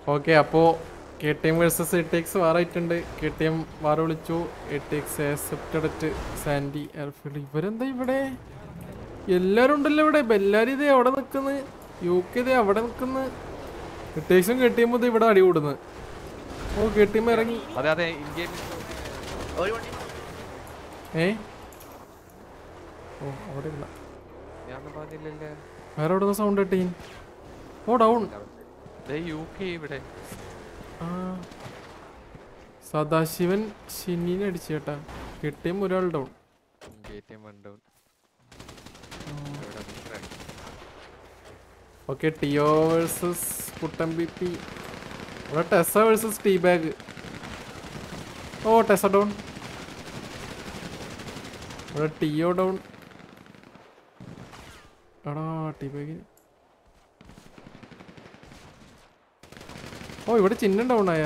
Okay, അപ്പോൾ KTM versus ATX വാറായിട്ടുണ്ട്. KTM war വിളിച്ചു, ATX ആക്സെപ്റ്റഡ് സാൻഡി എയർഫീൽഡ്. ഇവരെന്താ ഇവിടെ എല്ലാവരും ഉണ്ടല്ലോ ഇവിടെ. ബെല്ലാരി ഇതേ അവിടെ നിൽക്കുന്നു, UK ഇതേ അവിടെ നിൽക്കുന്നു. ATXും KTM ഇത് ഇവിടെ അടി കൂടുന്നു. ഓ KTM ഇറങ്ങി. ഓ അവിടെ ഇല്ല, വേറെ എവിടെ സൗണ്ട് കിട്ടി. ഓ ഡൗൺ. സദാശിവൻ ഷിന്നിനെ അടിച്ചു കേട്ടാ. KTM ഒരാൾ ഡൗൺ. ഓക്കെ, ടിയോ വേഴ്സസ് കുട്ടൻ BP. ഇവിടെ ടെസ വേഴ്സസ് ടീ ബാഗ്. ഓ ടെസ ഡൗൺ. ഇവിടെ ടിയോ ഡൗൺ. എടാ ടീ ബാഗ്. ഓ ഇവിടെ ചിഹ്നം ഡൗൺ ആയ.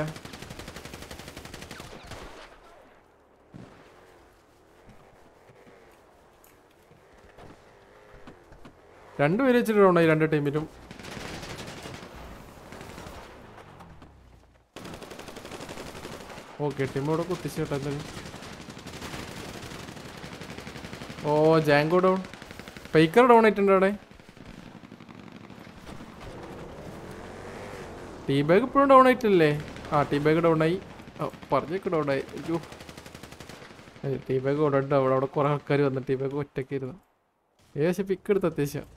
രണ്ടുപേര് വെച്ചിട്ട് ഡൗൺ ആയി രണ്ട് ടീമിലും. ഓക്കെ, ടീം ഇവിടെ കുത്തിച്ച് കേട്ടോ എന്തായാലും. ഓ ജാങ്കോ ഡൗൺ. ഫേക്കർ ഡൗൺ ആയിട്ടുണ്ട് അവിടെ. ടീ ബാഗ് ഇപ്പോഴും ഡൗൺ ആയിട്ടില്ലേ? ആ ടീ ബാഗ് ഡൗൺ ആയി. പറഞ്ഞേക്ക് ഡൗൺ ആയി. അയ്യോ, ടീ ബാഗ് അവിടെ ഉണ്ട്. അവിടെ കുറെ ആൾക്കാർ വന്നു. ടീ ബാഗ് ഒറ്റയ്ക്കായിരുന്നു. ഏകദേശം പിക്ക് എടുത്ത് അത്യാവശ്യം.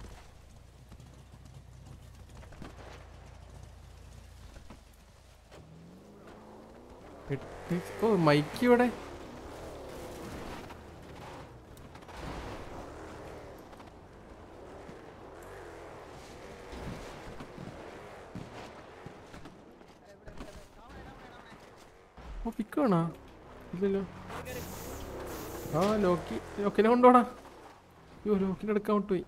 ഓ മൈക്ക് ഇവിടെ. ഓ പിക്ക് വേണോ? ഇല്ലല്ലോ. ആ ലോക്കിനെ കൊണ്ടുപോടാ. അയ്യോ ലോക്കിനെ എടുക്കാൻ വിട്ടുപോയി.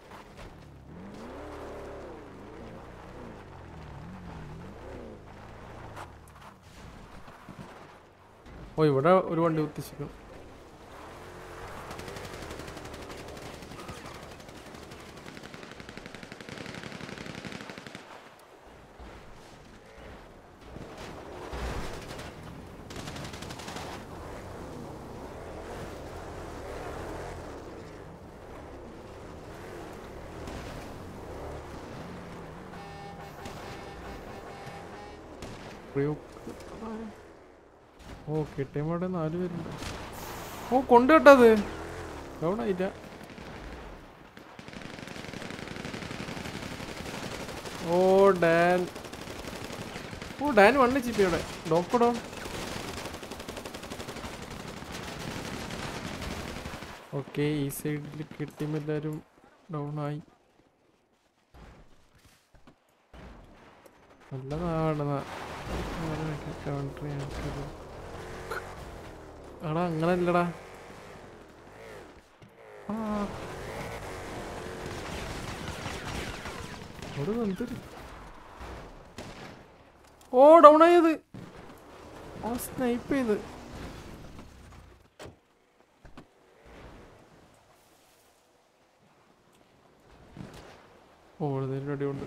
ഓ ഇവിടെ ഒരു വണ്ടി കുത്തിച്ചിരിക്കണം. ഓ KTM അവിടെ 4 പേരുണ്ട്. ഓ കൊണ്ട് കേട്ടത് ഡൗൺ ആയില്ല. ഓ ഡാൻ. ഓ ഡാൻ 1 HP അവിടെ. Dock down. ഓക്കെ, ഈ സൈഡിൽ KTM എല്ലാവരും ഡൗൺ ആയി. നല്ലതാണ്. എടാ അങ്ങനല്ലടാ. ഓ ഡൗൺ ആയത്. ഓ സ്നൈപ്പ് ചെയ്ത്. ഓ അടിയുണ്ട്.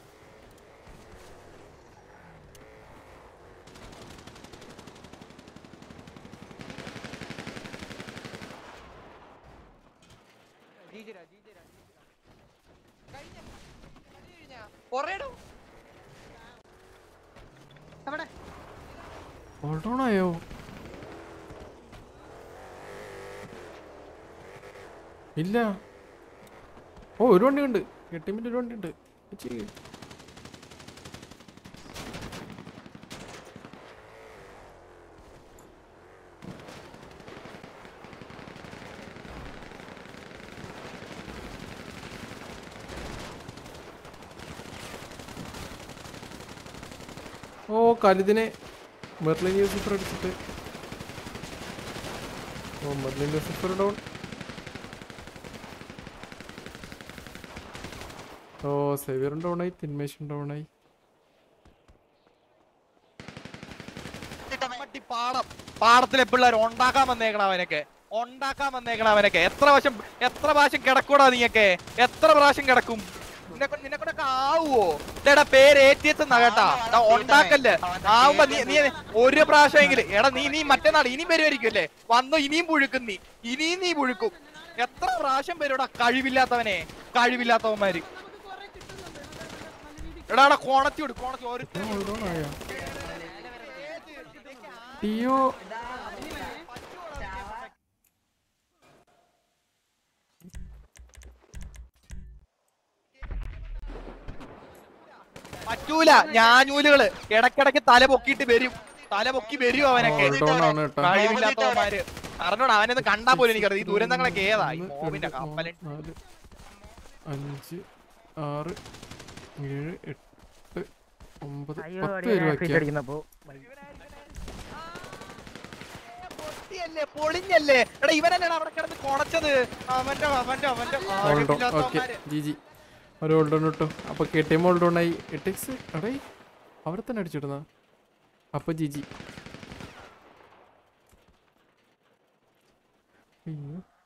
ഓൾഡൗണായോ? ഇല്ല. ഓ ഒരു വണ്ടി ഉണ്ട്. KTM ഒരു വണ്ടി ഉണ്ട്. ഓ കലിതിനെ മെർലിൻ യൂസിഫർ അടിച്ചിട്ട്. ഓ മെർലിൻ യൂസിഫർ ഡൗൺ. ഓ സെവിയറും ഡൗൺ ആയി. തിന്മേശും ഡൗൺ ആയി. പാടത്തിലെ പിള്ളേർ ഉണ്ടാക്കാൻ വന്നേക്കണ അവനൊക്കെ എത്ര പ്രാവശ്യം കിടക്കൂടാ? നീയൊക്കെ എത്ര പ്രാവശ്യം കിടക്കും? നിന്നെക്കൊണ്ടൊക്കെ ആവുവോ? എടാ പേര് ATS എന്നാ കേട്ടാ, ഉണ്ടാക്കല്ലേ. ആവുമ്പോ നീ ഒരു പ്രാവശ്യമെങ്കിലും എടാ നീ മറ്റന്നാൾ ഇനിയും വരുമായിരിക്കും അല്ലേ? വന്നു ഇനിയും പുഴുക്കും ഇനിയും നീ പുഴുക്കും. എത്ര പ്രാവശ്യം വരുടാ കഴിവില്ലാത്തവനെ, കഴിവില്ലാത്തവന്മാര്. എടാ കോണത്തി വിടും, കോണത്തി ഒരു ടിയോ പറ്റൂല. ഞാനൂലുകള് ഇടക്കിടക്ക് തല പൊക്കിട്ട് വരും, തല പൊക്കി വരും അവനൊക്കെ. കഴിവില്ലാത്തവന്മാര് അറിഞ്ഞോടാ, അവനൊന്ന് കണ്ടാ പോലും എനിക്കറിയാം ഈ ദുരന്തങ്ങളൊക്കെ ഏതായി. മോവിന്റെ കപ്പല് 5 6 7 8 9 10 പേര് പൊളിഞ്ഞല്ലേ. എടാ ഇവനെന്നാണ് അവിടെ കിടന്ന് കൊണച്ചത്. അവന്റെ ജിജി ഒരു ഹോൾഡ് ഓൺ കിട്ടും. അപ്പൊ KTM ഹോൾഡ് ഓൺ ആയി. 8x എടേ അവിടെ തന്നെ അടിച്ചിടുന്ന. അപ്പൊ ജിജി